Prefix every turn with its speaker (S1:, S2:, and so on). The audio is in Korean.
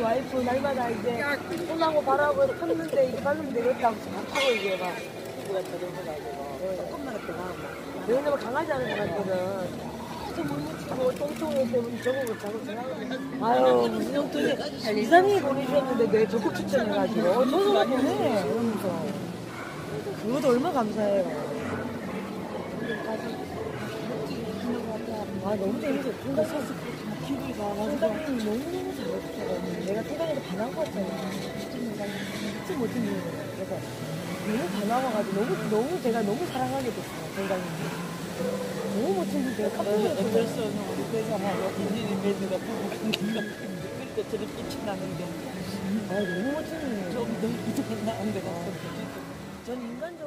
S1: 와이프 날마다 이제 손하고 발하고 쳤는데 이게 발랐는데 이렇게 하고 못하고 이게 막
S2: 누가 저렴해가지고 조금만 더 나오면
S1: 왜냐면 강아지 하는 사람들은 진짜 물 묻히고 똥똥이 때문에 저거 자꾸 생각하면 아유 무슨 형돈이 이상하게 보내주셨는데 내 적극 추천해가지고 저거 보내 이러면서 그것도 얼마나 감사해요. 아 너무 재밌어. 통장님이 너무너무 잘해주셔가지고 내가 통장에서 반한 거 같잖아. 진짜 멋진 분이에요. 그래서 너무 반가워가지고 너무 제가 너무 사랑하게 됐어요. 통장님 너무 멋진 분이에요. 깜짝 놀랐어요.
S2: 어쩔 수 없는 우리 회사하고 인연이 매드가 부부간니까 그러니까 저런 빛이 나는데
S1: 아 너무 멋진 분이에요.
S2: 좀더 이득은 나은데 가서
S1: 전 인간적으로